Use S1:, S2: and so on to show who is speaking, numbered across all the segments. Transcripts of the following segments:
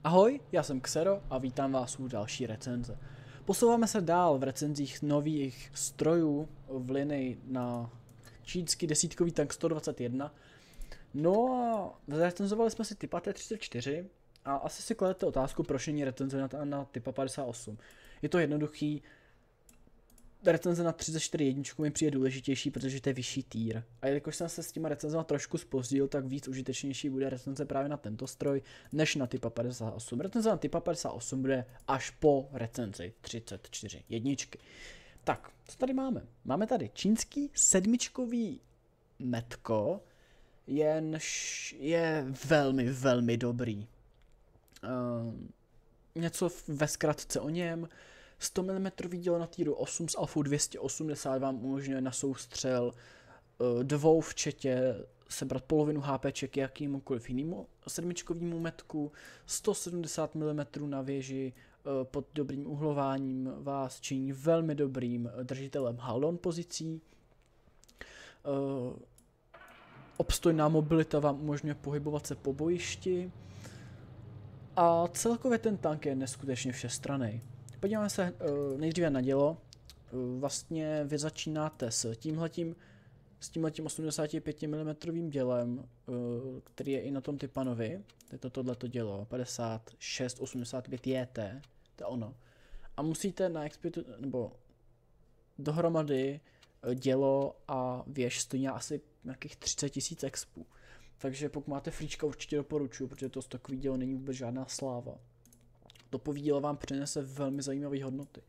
S1: Ahoj, já jsem Xero a vítám vás u další recenze. Posouváme se dál v recenzích nových strojů v linii na čínský desítkový tank 121. No a recenzovali jsme si Typa T34 a asi si kladete otázku, proč není recenze na Typa 58. Je to jednoduchý, recenze na 34 jedničku mi přijde důležitější, protože to je vyšší tier. A jelikož jsem se s těma recenzema trošku zpozdil, tak víc užitečnější bude recenze právě na tento stroj, než na Typa 58. Recenze na Typa 58 bude až po recenzi 34 jedničky. Tak, co tady máme? Máme tady čínský sedmičkový metko, jenž je velmi dobrý. Něco ve zkratce o něm. 100 mm dílo na týru 8 s alfou 280 vám umožňuje na soustřel dvou včetě sebrat polovinu HPček jakýmukoliv jinému sedmičkovému metku, 170 mm na věži pod dobrým uhlováním vás činí velmi dobrým držitelem hold-on pozicí. Obstojná mobilita vám umožňuje pohybovat se po bojišti a celkově ten tank je neskutečně všestranný. Podíváme se nejdříve na dělo. Vlastně vy začínáte s tímhletím 85 mm dělem, který je i na tom Typanovi. Je to tohleto dělo, 5685 JT, to je ono. A musíte na expitu, nebo dohromady dělo a věž stojí asi nějakých 30 000 expů. Takže pokud máte fríčka, určitě doporučuji, protože to stokový dělo není vůbec žádná sláva. Topový dílo vám přinese velmi zajímavé hodnoty.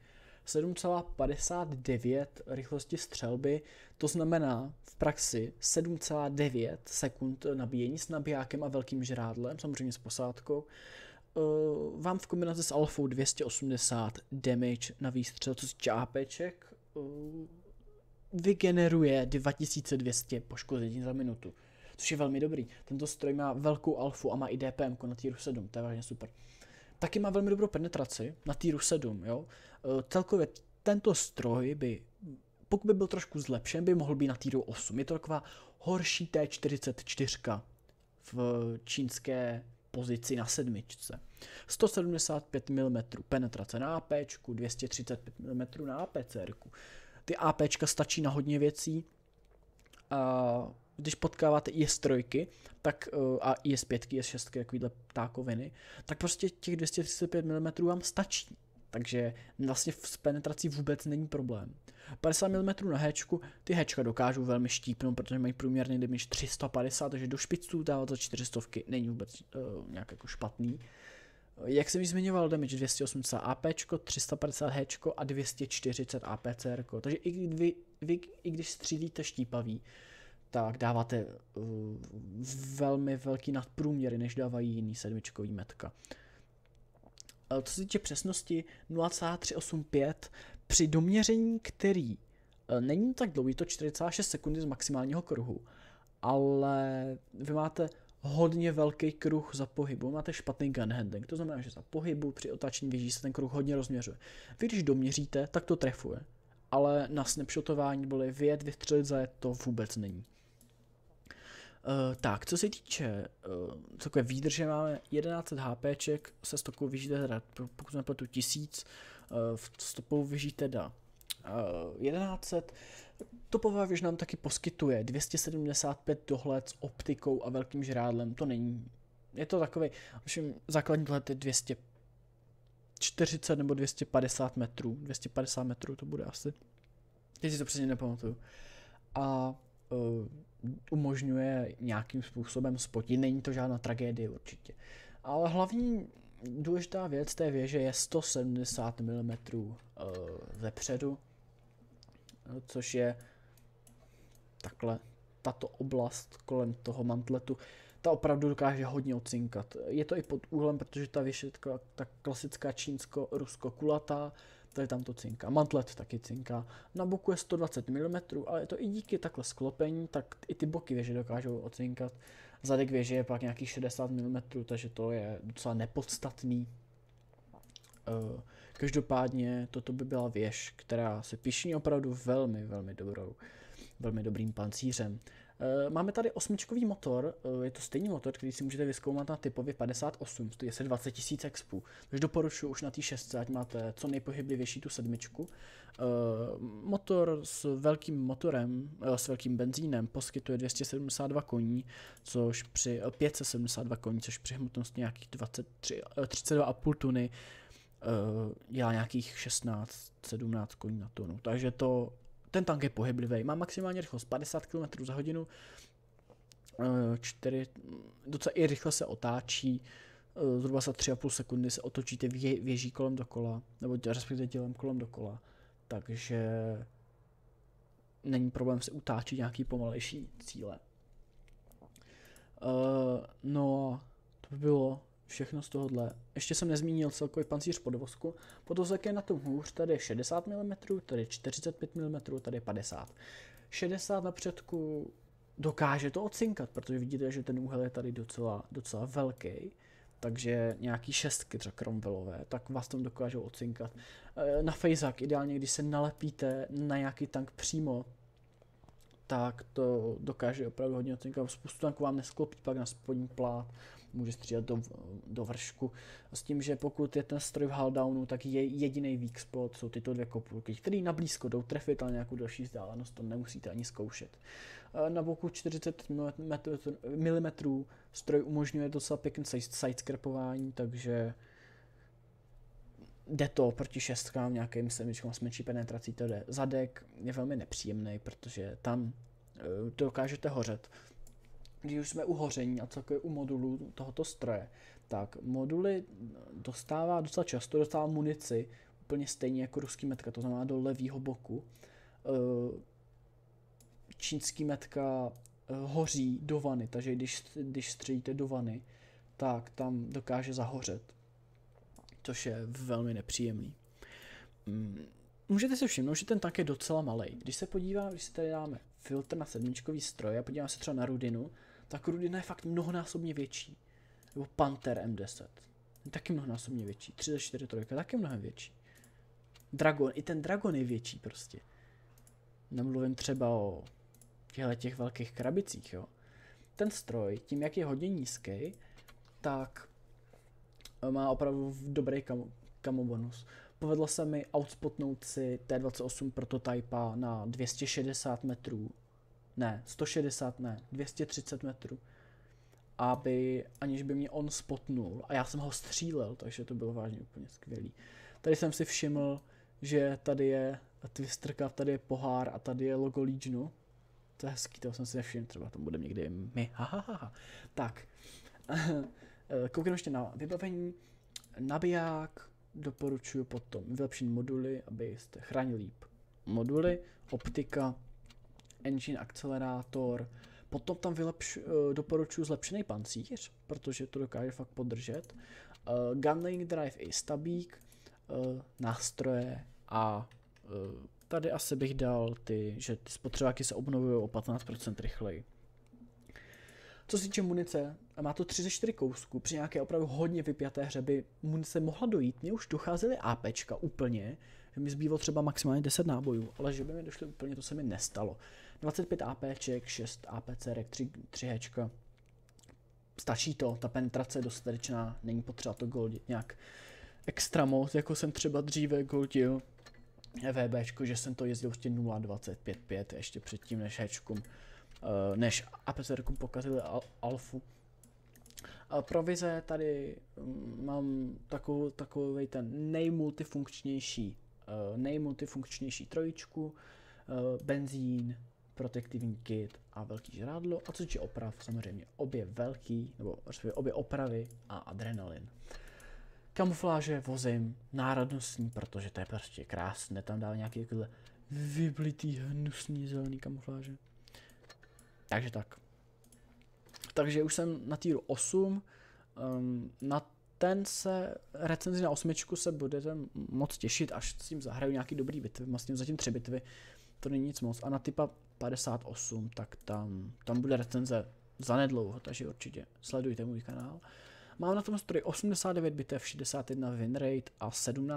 S1: 7,59 rychlosti střelby, to znamená v praxi 7,9 sekund nabíjení s nabijákem a velkým žrádlem, samozřejmě s posádkou. Vám v kombinaci s alfou 280 damage na výstřel, co se týče APček, vygeneruje 2200 poškození za minutu, což je velmi dobrý. Tento stroj má velkou alfu a má i DPM na týru 7, to je vážně super. Taky má velmi dobrou penetraci na týru 7, jo. Celkově tento stroj by, pokud by byl trošku zlepšen, by mohl být na týru 8. Je to taková horší T44 v čínské pozici na sedmičce. 175 mm penetrace na AP, 235 mm na APCR. Ty APčka stačí na hodně věcí. Když potkáváte IS-3, tak, a IS-5, IS-6, takovýhle ptákoviny, tak prostě těch 235 mm vám stačí. Takže vlastně s penetrací vůbec není problém. 50 mm na héčku, ty héčka dokážou velmi štípnout, protože mají průměrný damage 350, takže do špiců dávat za 400 není vůbec nějak jako špatný. Jak jsem již zmiňoval, damage 280 AP, 350 héčko a 240 APCR. Takže i když střílíte štípavý, tak dáváte velmi velký nadprůměry, než dávají jiný sedmičkový metka. Co se týče přesnosti 0,385 při doměření, který není tak dlouhý, to 4,6 sekundy z maximálního kruhu, ale vy máte hodně velký kruh za pohybu, máte špatný gun handling, to znamená, že za pohybu při otáčení věží se ten kruh hodně rozměřuje. Vy když doměříte, tak to trefuje, ale na snapshotování byly vyjet, vystřelit, zajet, to vůbec není. Tak, co se týče takové výdrže, máme 1100 HPček se stokou vyží teda, pokud jsme pletu 1000, v stopovou vyží teda 1100. Topová věž nám taky poskytuje 275 dohled s optikou a velkým žrádlem, to není, je to takový, všem základní dohled je 240 nebo 250 metrů, 250 metrů to bude asi, teď si to přesně nepamatuju. A umožňuje nějakým způsobem spotit, není to žádná tragédie určitě. Ale hlavní důležitá věc té věže je 170 mm vepředu, což je takhle tato oblast kolem toho mantletu. Ta opravdu dokáže hodně ocinkat. Je to i pod úhlem, protože ta věž je taková ta klasická čínsko-rusko kulatá, tady tam to cinká. Mantlet taky cinká. Na boku je 120 mm, ale je to i díky takhle sklopení, tak i ty boky věže dokážou ocinkat. Zadek věže je pak nějakých 60 mm, takže to je docela nepodstatný. Každopádně toto by byla věž, která se pyšní opravdu velmi dobrým pancířem. Máme tady 8čkový motor, je to stejný motor, který si můžete vyzkoumat na typově 58, stojí se 20 000 expů, takže doporučuji už na té 6, ať máte co nejpohyblivější tu 7. Motor s velkým motorem, s velkým benzínem poskytuje 272 koní, což při 572 koní, což při hmotnosti nějakých 32,5 tuny dělá nějakých 16-17 koní na tunu, takže ten tank je pohyblivý, má maximální rychlost 50 km za hodinu, docela i rychle se otáčí, zhruba za 3,5 sekundy se otočíte věží kolem dokola, nebo respektive tělem kolem dokola, takže není problém se utáčet nějaký pomalejší cíle. No, to by bylo všechno z tohohle. Ještě jsem nezmínil celkový pancíř podvozku. Podvozek je na tom hůř, tady je 60 mm, tady je 45 mm, tady je 50. 60 na předku dokáže to ocinkat, protože vidíte, že ten úhel je tady docela velký, takže nějaký šestky třeba Cromwellové, tak vás tam dokážou ocinkat. Na fejzák ideálně, když se nalepíte na nějaký tank přímo, tak to dokáže opravdu hodně ocinkat. Spoustu tanků vám nesklopí pak na spodní plát, může střílet do vršku. S tím, že pokud je ten stroj v hull-downu, tak je jediný weak spot, jsou tyto dvě kopulky, které na blízko jdou trefit, ale nějakou další vzdálenost to nemusíte ani zkoušet. Na boku 40 mm stroj umožňuje docela pěkný sidescrapování, takže jde to proti šestkám, nějakým sedmičkám s menší penetrací, to jde. Zadek je velmi nepříjemný, protože tam dokážete hořet. Když už jsme u hoření a celkově u modulů tohoto stroje, tak moduly dostává docela často, dostává munici úplně stejně jako ruský metka, to znamená do levýho boku. Čínský metka hoří do vany, takže když střelíte do vany, tak tam dokáže zahořet, což je velmi nepříjemný. Můžete si všimnout, že ten tank je docela malej. Když si tady dáme filtr na 7čkový stroj a podíváme se třeba na Rudinu, tak Rudina je fakt mnohonásobně větší. Nebo Panther M10. Je taky mnohonásobně větší. 343 taky mnohem větší. Dragon, i ten Dragon je větší prostě. Nemluvím třeba o těch velkých krabicích, jo. Ten stroj, tím jak je hodně nízký, tak má opravdu dobrý camo bonus. Povedlo se mi outspotnout si T28 prototypa na 260 metrů. Ne, 160 ne, 230 metrů. Aniž by mě on spotnul. A já jsem ho střílel, takže to bylo vážně úplně skvělý. Tady jsem si všiml, že tady je Twister Cup, tady je pohár a tady je logo Legionu. To je hezký, toho jsem si nevšiml, třeba tam budeme někdy my. Tak, kouknu ještě na vybavení. Nabiják, doporučuji potom vylepšení moduly, abyste chránili líp moduly, optika, engine, akcelerátor, potom tam doporučuji zlepšený pancíř, protože to dokáže fakt podržet, gunlaying drive i stabík, nástroje a tady asi bych dal že ty spotřebáky se obnovují o 15% rychleji. Co se týče munice, má to 34 kousků, při nějaké opravdu hodně vypjaté hře by munice mohla dojít, mně už docházely APčka úplně, že mi zbývalo třeba maximálně 10 nábojů, ale že by mi došly úplně, to se mi nestalo. 25 APček, 6 APCRek, 3 Hčka, stačí to, ta penetrace je dostatečná, není potřeba to goldit nějak extra moc, jako jsem třeba dříve goldil VBčko, že jsem to jezdil prostě 0.25.5 ještě předtím než APCRkům pokazili alfu. Provize tady mám takový ten nejmultifunkčnější trojičku, benzín, protektivní kit a velký žrádlo. A co týče oprav, samozřejmě obě opravy a adrenalin. Kamufláže vozím národnostní, protože to je prostě krásné, tam dává nějaký takové vyblitý hnusný zelený kamufláže. Takže tak. Takže už jsem na týru 8, na recenzi na 8 se budete moc těšit, až s tím zahraju nějaký dobrý bitvy, vlastně zatím 3 bitvy, to není nic moc. A na typa 58, tak tam bude recenze zanedlouho, takže určitě sledujte můj kanál. Mám na tom stroji 89 bitev, 61 win rate a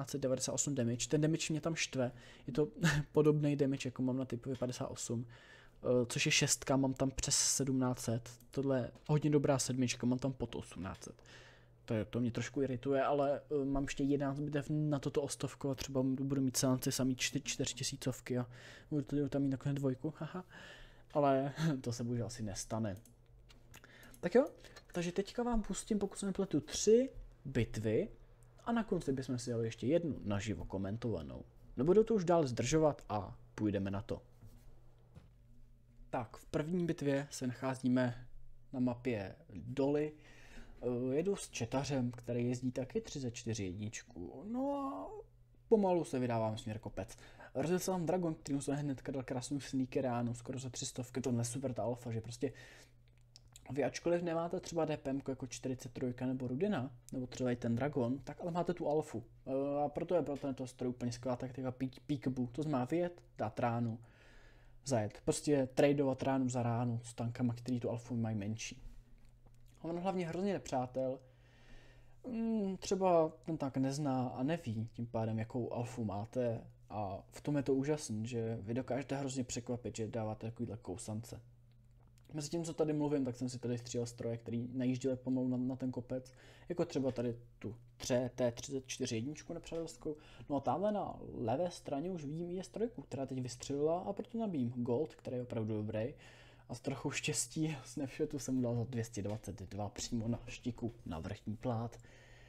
S1: 1798 damage. Ten damage mě tam štve, je to podobný damage, jako mám na typově 58. což je 6, mám tam přes 1700. Tohle je hodně dobrá 7, mám tam pod 1800. To mě trošku irituje, ale mám ještě 11 bitev na toto o 100 a třeba budu mít seanci samý 4000 a budu tam mít nakonec 2, haha. Ale to se bohužel asi nestane. Tak jo, takže teďka vám pustím, pokud se nepletu, 3 bitvy a na konci bychom si dali ještě jednu naživo komentovanou. Nebudu to už dál zdržovat a půjdeme na to. Tak, v první bitvě se nacházíme na mapě Doly. Jedu s četařem, který jezdí taky 34 jedničku. No a pomalu se vydávám směr kopec. Rozjel se tam Dragon, kterým jsem hnedka dal krásnou sneaker ránu, skoro za 300, tohle super ta alfa, že prostě vy ačkoliv nemáte třeba DPM jako 43 nebo Rudina, nebo třeba i ten Dragon, tak ale máte tu alfu. A proto je pro tento stroj úplně skvělá taktika peekaboo. To znamená vyjet, dát ránu, zajet. Prostě tradeovat ránu za ránu s tankama, který tu alfu mají menší. A on hlavně hrozně nepřátel. Třeba ten tank nezná a neví tím pádem, jakou alfu máte. A v tom je to úžasné, že vy dokážete hrozně překvapit, že dáváte takovýhle kousance. Mezi tím, co tady mluvím, tak jsem si tady střílel stroje, který najížděl pomalu na ten kopec, jako třeba tady tu T34 jedničku nepřátelskou. No a tamhle na levé straně už vidím i strojku, která teď vystřelila a proto nabíjím Gold, který je opravdu dobrý. A s trochu štěstí snapshotu jsem mu dal za 222 přímo na štiku na vrchní plát.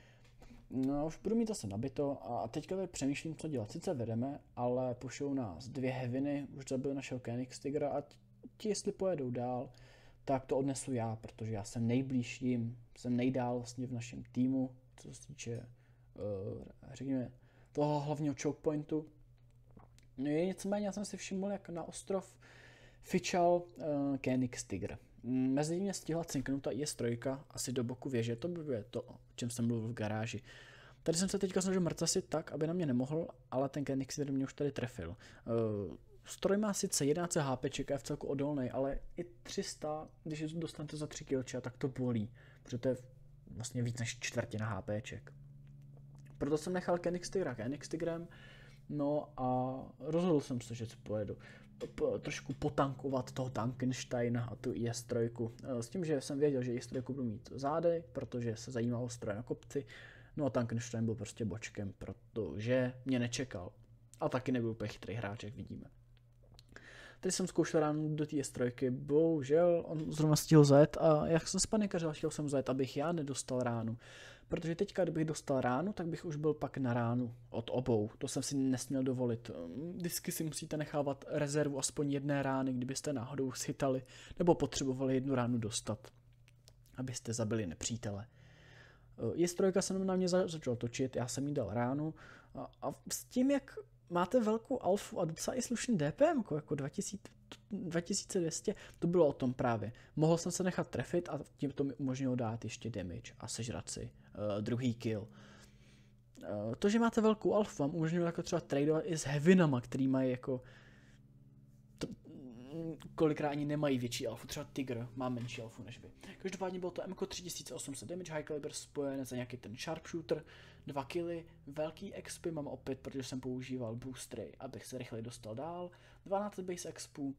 S1: No už budu mít zase nabito a teďka tady přemýšlím, co dělat. Sice vedeme, ale pošlou nás 2 heaviny, už zabili našeho Kenix Tigra a ti, jestli pojedou dál, tak to odnesu já, protože já jsem nejblíž jim, jsem nejdál vlastně v našem týmu, co se týče, řekněme, toho hlavního choke pointu. No je nicméně, já jsem si všiml, jak na ostrov fičal Kenix Tigr. Mezi mě stihla cinknout ta IS-3 asi do boku věže, to by to, o čem jsem mluvil v garáži. Tady jsem se teďka snažil mrcasit tak, aby na mě nemohl, ale ten Kenix Tigr mě už tady trefil. Stroj má sice 11 HP, je v celku odolný, ale i 300, když dostanete za 3 killča, tak to bolí, protože to je vlastně víc než čtvrtina HPček. Proto jsem nechal Kenix Tigra Kenix Tigrem, no a rozhodl jsem se, že si pojedu trošku potankovat toho Tankensteina a tu IS-3. S tím, že jsem věděl, že IS-3 budu mít zády, protože se zajímal o stroje na kopci, no a Tankenstein byl prostě bočkem, protože mě nečekal. A taky nebyl úplně chytrý hráč, jak vidíme. Tady jsem zkoušel ránu do té S3, bohužel on zrovna stihl zajet a jak jsem spanikařil, chtěl jsem zajet, abych já nedostal ránu. Protože teďka, kdybych dostal ránu, tak bych už byl pak na ránu od obou. To jsem si nesměl dovolit. Vždycky si musíte nechávat rezervu aspoň jedné rány, kdybyste náhodou schytali nebo potřebovali jednu ránu dostat, abyste zabili nepřítele. S3 se na mě začal točit, já jsem jí dal ránu a s tím, jak máte velkou alfu a docela i slušný DPM, jako 2200, to bylo o tom právě. Mohl jsem se nechat trefit a tím to mi umožnilo dát ještě damage a sežrat si druhý kill. To, že máte velkou alfu, vám umožňuje jako třeba tradovat i s heavinama, který mají jako kolikrát ani nemají větší alfu, třeba Tigr má menší alfu než vy. Každopádně bylo to MK 3800 damage, high caliber spojené za nějaký ten sharpshooter, 2 killy, velký XP mám opět, protože jsem používal boostery, abych se rychleji dostal dál, 12 base XP,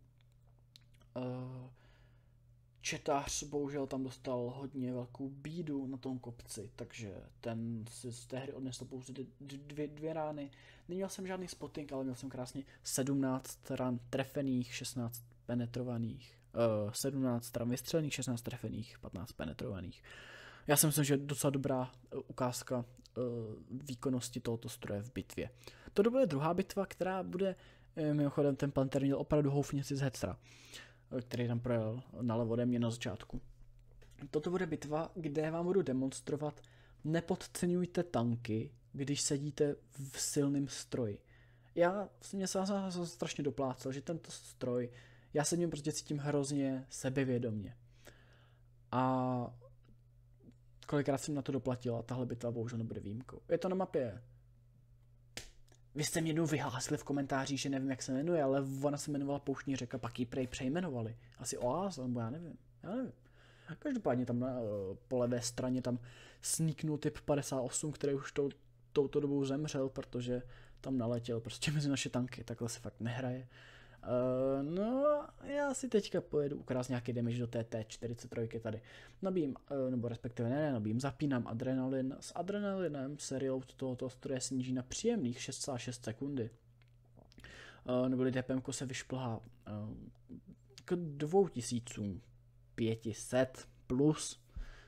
S1: četař bohužel tam dostal hodně velkou bídu na tom kopci, takže ten si z té hry odnesl pouze dvě rány. Neměl jsem žádný spotting, ale měl jsem krásně 17 ran trefených, 16 penetrovaných, 17 ran vystřelených, 16 trefených, 15 penetrovaných. Já si myslím, že je docela dobrá ukázka výkonnosti tohoto stroje v bitvě. To bude druhá bitva, která bude, mimochodem ten Panther měl opravdu houfnici z Hetzra, který tam projel nalevo ode mě na začátku. Toto bude bitva, kde vám budu demonstrovat, nepodceňujte tanky, když sedíte v silném stroji. Mě se strašně doplácel, že tento stroj, já se v něm prostě cítím hrozně sebevědomě. A kolikrát jsem na to doplatil a tahle bitva bohužel nebude výjimkou. Je to na mapě. Vy jste mě jednou vyhlásili v komentářích, že nevím, jak se jmenuje, ale ona se jmenovala Pouštní řeka, pak ji přejmenovali. Asi Oáza, nebo já nevím. Každopádně tam po levé straně tam sneaknul typ 58, který už touto dobou zemřel, protože tam naletěl prostě mezi naše tanky, takhle se fakt nehraje. No, já si teďka pojedu ukrást nějaký damage do té T43 tady. Nabijím, nebo respektive nabijím, zapínám adrenalin. S adrenalinem se reload tohoto stroje sníží na příjemných 6,6 sekundy. Neboli DPM se vyšplhá k 2500 plus.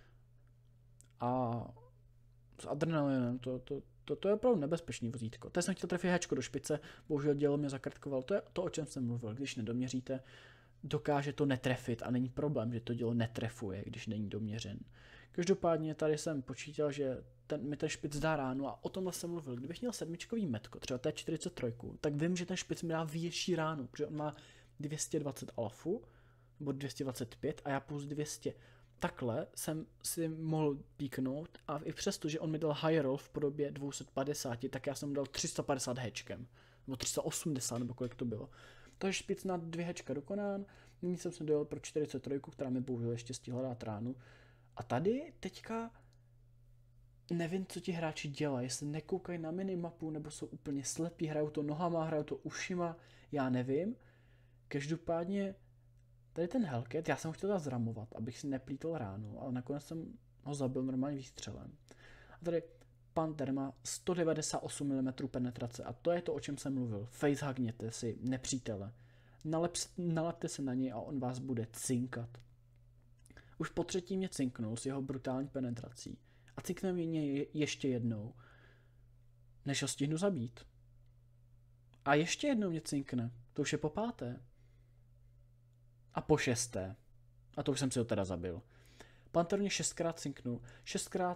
S1: A s adrenalinem to je opravdu nebezpečný vozítko. Teď jsem chtěl trefit hečko do špice, bohužel dělo mě zakrtkoval. To je to, o čem jsem mluvil. Když nedoměříte, dokáže to netrefit a není problém, že to dělo netrefuje, když není doměřen. Každopádně tady jsem počítal, že mi ten špic dá ránu a o tomhle jsem mluvil. Kdybych měl sedmičkový metko, třeba T43, tak vím, že ten špic mi dá větší ránu, protože on má 220 alfu, nebo 225 a já pouze 200. Takhle jsem si mohl píknout a i přesto, že on mi dal high roll v podobě 250, tak já jsem mu dal 350 hečkem, nebo 380, nebo kolik to bylo. To je špic na 2 hečka dokonán, nyní jsem se dojel pro 43, která mi bohužel ještě stihla dát ránu. A tady teďka nevím, co ti hráči dělají, jestli nekoukají na minimapu, nebo jsou úplně slepí, hrajou to nohama, hrajou to ušima, já nevím. Každopádně tady ten Hellcat, já jsem ho chtěl zramovat, abych si neplítl ránu, ale nakonec jsem ho zabil normálním výstřelem. A tady Panther má 198 mm penetrace a to je to, o čem jsem mluvil. Facehugněte si nepřítele. Nalepte se na něj a on vás bude cinkat. Už po třetí mě cinknul s jeho brutální penetrací. A cinkne mě ještě jednou, než ho stihnu zabít. A ještě jednou mě cinkne. To už je po páté. A po šesté. A to už jsem si ho teda zabil. Panther mě 6krát cinknul. 6x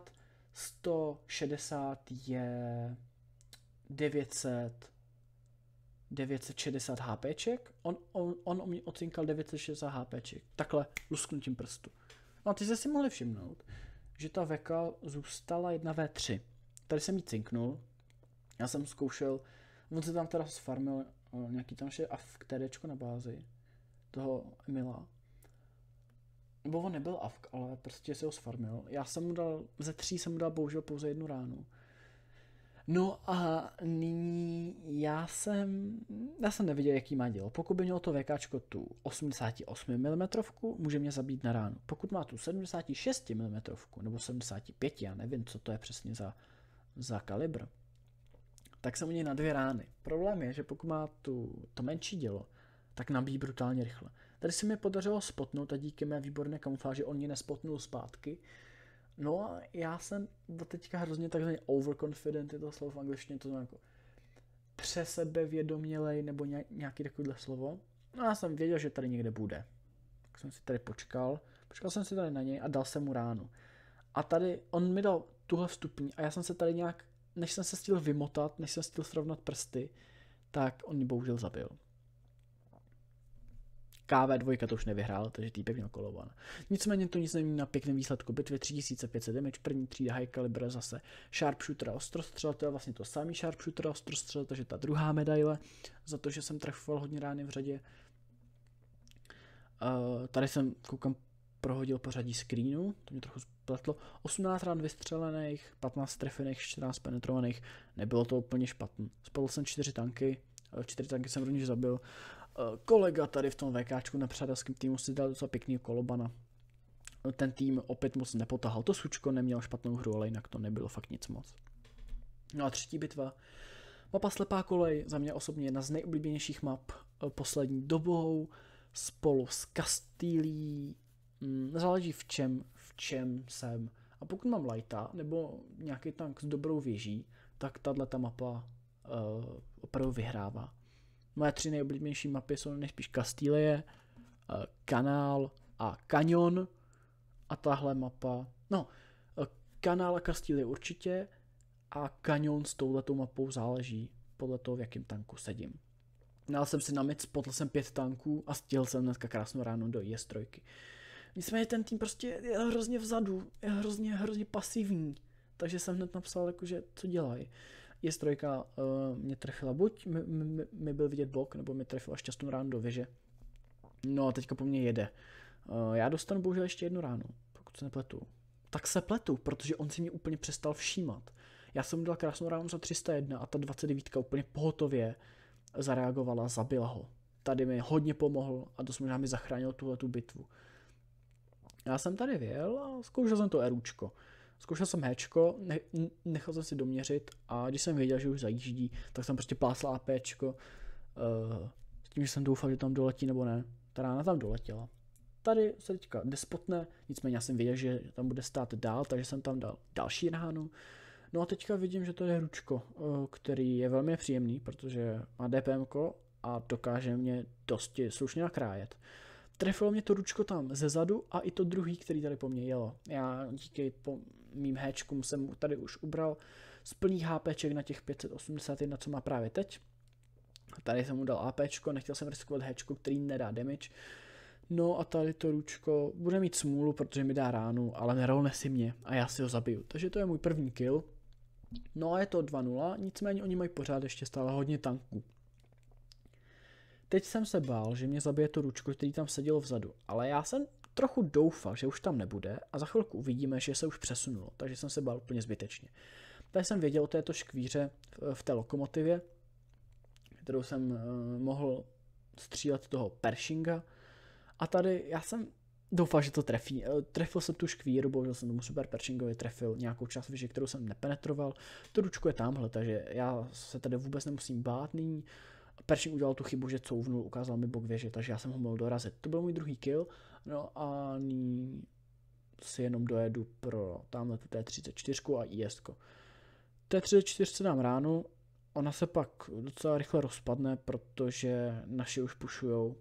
S1: 160 je 960 HPček. On mě ocinkal 960 HPček. Takhle lusknutím prstu. No a teď jste si mohli všimnout, že ta veka zůstala 1v3. Tady jsem jí cinknul. Já jsem zkoušel, on se tam teda sfarmil nějaký tam ještě AFK na bázi toho Emila. Nebo on nebyl AFK, ale prostě si ho sfarmil. Já jsem mu dal, ze 3 jsem mu dal bohužel pouze 1 ránu. No a nyní já jsem neviděl, jaký má dělo. Pokud by mělo to VKčko tu 88 mm, může mě zabít na ránu. Pokud má tu 76 mm nebo 75, já nevím, co to je přesně za kalibr, tak jsem u něj na 2 rány. Problém je, že pokud má to menší dělo, tak nabíjí brutálně rychle. Tady se mi podařilo spotnout a díky mé výborné kamufláži on mě nespotnul zpátky. No a já jsem do teďka hrozně takzvaný overconfident, je to slovo v angličtině, to znamená jako přesebevědomělej nebo nějaký takovýhle slovo. No já jsem věděl, že tady někde bude. Tak jsem si tady počkal jsem si tady na něj a dal jsem mu ránu. A tady on mi dal tuhle vstupní a já jsem se tady nějak, než jsem se stihl vymotat, než jsem stihl srovnat prsty, tak on mě bohužel zabil. KV2 to už nevyhrál, takže týpek měl kolovan. Nicméně to nic nemění na pěkném výsledku bitvy 3500 damage, první třída high caliber zase sharpshooter a ostrostřel, to je vlastně to samý sharpshooter a ostrostřel, takže ta druhá medaile za to, že jsem trefoval hodně rány v řadě. Tady jsem, koukám, prohodil pořadí screenu, to mě trochu spletlo. 18 rán vystřelených, 15 trefených, 14 penetrovaných, nebylo to úplně špatný. Spadl jsem 4 tanky jsem rovněž zabil. Kolega tady v tom VKčku na přátelském týmu si dal docela pěkný kolobana. Ten tým opět moc nepotahal. To sučko neměl špatnou hru, ale jinak to nebylo fakt nic moc. No a třetí bitva. Mapa Slepá kolej, za mě osobně jedna z nejoblíbenějších map poslední dobou. Spolu s Castilií. Záleží v čem jsem. A pokud mám lighta nebo nějaký tank s dobrou věží, tak tato mapa opravdu vyhrává. Moje 3 nejoblíbenější mapy jsou nejspíš Kastilie, Kanál a Kanyon. A tahle mapa, Kanál a Kastilie určitě a Kanyon s touhletou mapou záleží podle toho, v jakém tanku sedím. Dal jsem si na mid, spotl jsem 5 tanků a stihl jsem dneska krásnou ránu do IS-3. Nicméně ten tým prostě je hrozně vzadu, je hrozně pasivní, takže jsem hned napsal, jakože, co dělají. IS-3 mě trefila, buď mi byl vidět bok, nebo mi trefila šťastnou ránu do věže. No a teďka po mně jede. Já dostanu bohužel ještě 1 ránu, pokud se nepletu. Tak se pletu, protože on si mě úplně přestal všímat. Já jsem mu dal krásnou ránu za 301 a ta 29 úplně pohotově zareagovala, zabila ho. tady mi hodně pomohl a dost možná mi zachránil tuhletu bitvu. Já jsem tady vyjel a zkoušel jsem to eručko. Zkoušel jsem héčko, nechal jsem si doměřit a když jsem věděl, že už zajíždí, tak jsem prostě plásl APčko s tím, že jsem doufal, že tam doletí nebo ne. Ta rána tam doletěla. Tady se teďka nespotne, nicméně já jsem věděl, že tam bude stát dál, takže jsem tam dal další ránu. No a teďka vidím, že to je ručko, který je velmi příjemný, protože má DPMko a dokáže mě dosti slušně nakrájet. Trefilo mě to ručko tam ze zadu a i to druhý, který tady po mně jelo. Já díky po mým héčkům jsem tady už ubral z plných HPček na těch 581, co má právě teď. Tady jsem mu dal APčko, nechtěl jsem riskovat héčko, který nedá damage. No a tady to ručko bude mít smůlu, protože mi dá ránu, ale nerolne si mě a já si ho zabiju. Takže to je můj první kill. No a je to 2-0, nicméně oni mají pořád ještě stále hodně tanků. Teď jsem se bál, že mě zabije to ručko, který tam sedělo vzadu, ale já jsem trochu doufal, že už tam nebude a za chvilku uvidíme, že se už přesunulo, takže jsem se bál úplně zbytečně. Tady jsem věděl o této škvíře v té lokomotivě, kterou jsem mohl střílet toho Pershinga a tady já jsem doufal, že to trefí. Trefil jsem tu škvíru, bohužel jsem tomu Super Pershingovi trefil nějakou část věže, kterou jsem nepenetroval. To ručko je tamhle, takže já se tady vůbec nemusím bát nyní. Pershing udělal tu chybu, že couvnul, ukázal mi bok věže, takže já jsem ho mohl dorazit. To byl můj druhý kill, no a nyní si jenom dojedu pro tamhle tu T34 a IS-ko. T34 dám ránu, ona se pak docela rychle rozpadne, protože naši už pušujou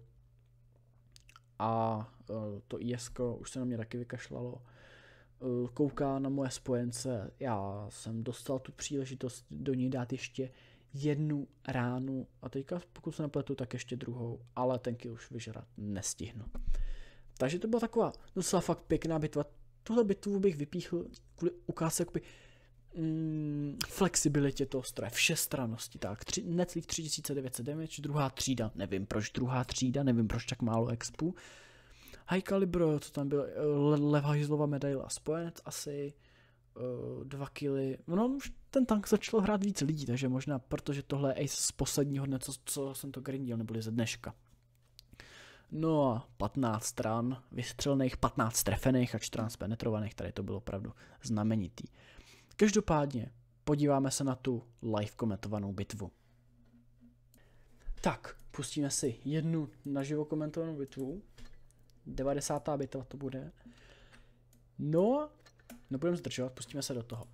S1: a to IS-ko už se na mě taky vykašlalo. Kouká na moje spojence, já jsem dostal tu příležitost do ní dát ještě jednu ránu a teďka pokud se nepletu, tak ještě druhou, ale ten kill už vyžrat nestihnu. Takže to byla taková docela fakt pěkná bitva. Tuhle bitvu bych vypíchl kvůli ukázce jakoby flexibilitě toho stroje, všestrannosti, tak, necelých 3900 damage, druhá třída, nevím proč druhá třída, nevím proč tak málo expu. High caliber, co tam byl, levá hýzlová medaile a spojenec asi, 2 killy, no už ten tank začal hrát víc lidí, takže možná protože tohle je ace z posledního dne, co jsem to grindil, neboli ze dneška. No a 15 stran vystřelných, 15 trefených a 14 penetrovaných, tady to bylo opravdu znamenitý. Každopádně podíváme se na tu live komentovanou bitvu. Tak, pustíme si jednu naživo komentovanou bitvu. 90. bitva to bude. No a nebudeme zdržovat, pustíme se do toho.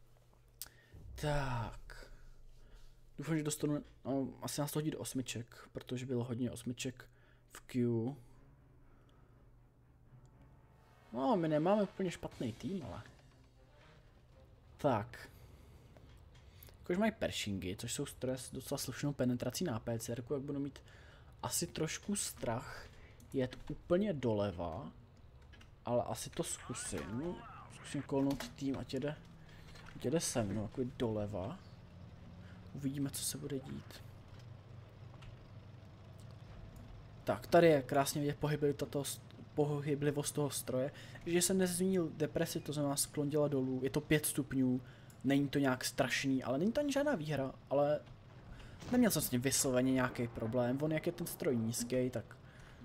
S1: Tak. Doufám, že dostanu, no, asi nás to hodí do osmiček, protože bylo hodně osmiček v queue. No, my nemáme úplně špatný tým, ale. Tak. Jakož mají Pershingy, což jsou stroje s docela slušnou penetrací na PCR, jak budu mít asi trošku strach jet úplně doleva, ale asi to zkusím. Zkusím kolnout tým, ať jede se mnou, jako doleva. Uvidíme, co se bude dít. Tak, tady je krásně vidět pohyblivost toho stroje. Že jsem nezmínil depresi, to znamená sklon děla dolů, je to 5 stupňů, není to nějak strašný, ale není to ani žádná výhra, ale neměl jsem s tím vysloveně nějaký problém. On jak je ten stroj nízký, tak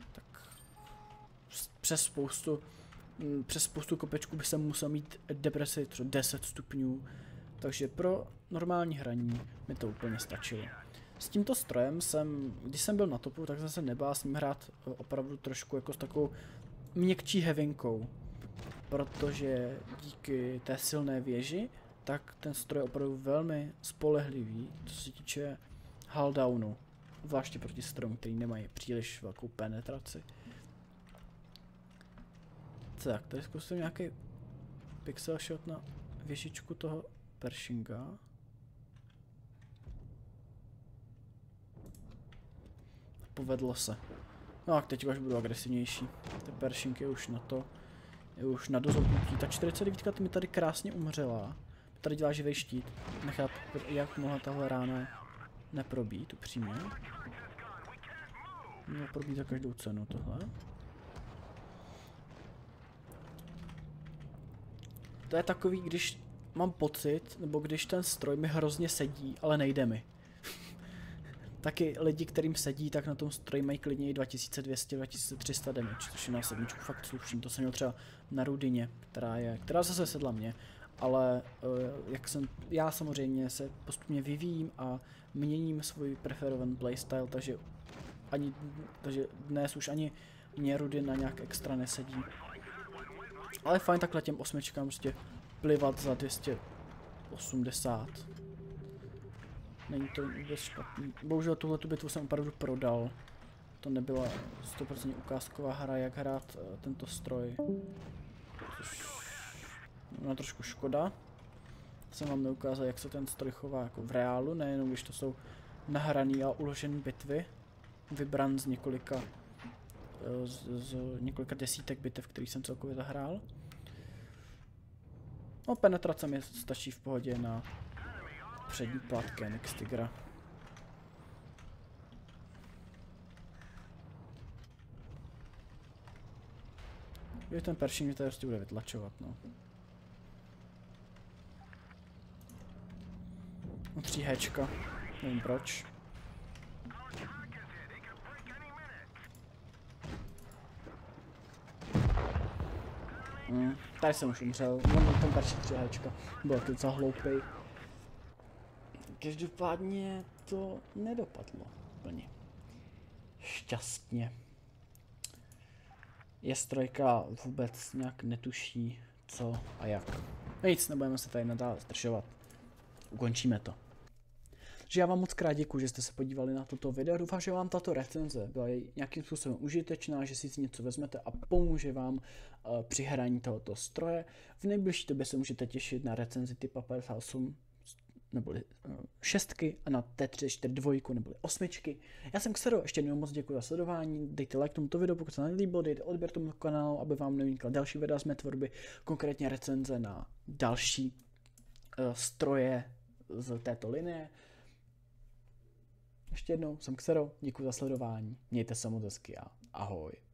S1: přes spoustu kopečků by jsem musel mít depresi třeba 10 stupňů, takže pro normální hraní mi to úplně stačilo. S tímto strojem když jsem byl na topu, tak jsem se nebál s ním hrát opravdu trošku jako s takovou měkčí heavinkou, protože díky té silné věži, tak ten stroj je opravdu velmi spolehlivý, co se týče hulldownu, zvláště proti strojům, který nemají příliš velkou penetraci. Tak, tady zkusím nějaký pixel shot na věžičku toho Pershinga. Povedlo se. No a teď už budu agresivnější. Ten Pershing je už na to. Je už na dozobnutí. Ta 49 mi tady krásně umřela. Tady dělá živej štít. Nechat, jak mohla tahle rána neprobít, upřímně. Měla probít za každou cenu tohle. To je takový, když mám pocit, nebo když ten stroj mi hrozně sedí, ale nejde mi. taky lidi, kterým sedí, tak na tom stroji mají klidně i 2200-2300 damage, což je na sedmičku fakt slušný. To jsem měl třeba na Rudině, která zase sedla mě, ale já samozřejmě se postupně vyvíjím a měním svůj preferovaný playstyle, takže dnes už ani mě Rudina nějak extra nesedí. Ale fajn takhle těm osmičkám prostě plivat za 280. Není to vůbec špatný. Bohužel tuhletu bitvu jsem opravdu prodal. To nebyla 100% ukázková hra, jak hrát tento stroj. Což je trošku škoda. Jsem vám neukázal, jak se ten stroj chová jako v reálu, nejenom když to jsou nahraný a uložený bitvy. Vybran z několika desítek bitev, který jsem celkově zahrál. No, penetrace mi stačí v pohodě na přední plat Kenix Tigra. Jo, ten Pershing mě tady prostě bude vytlačovat, no. No 3Hčka, nevím proč. Tady jsem už umřel, mám ten Pershing 3Hčka, byl to docela hloupej. Každopádně to nedopadlo úplně šťastně. Strojka vůbec nějak netuší co a jak. Nic, nebudeme se tady nadále zdržovat. Ukončíme to. Takže já vám moc krát děkuji, že jste se podívali na toto video. Doufám, že vám tato recenze byla nějakým způsobem užitečná, že si něco vezmete a pomůže vám při hraní tohoto stroje. V nejbližší době se můžete těšit na recenzi typa 58 neboli 6 a na T34 2 neboli 8. Já jsem Xero, ještě jednou moc děkuji za sledování, dejte like tomuto videu, pokud se vám nelíbilo, dejte odběr tomu kanálu, aby vám neunikla další videa z mé tvorby, konkrétně recenze na další stroje z této linie. Ještě jednou jsem Xero, děkuji za sledování, mějte se moc hezky a ahoj.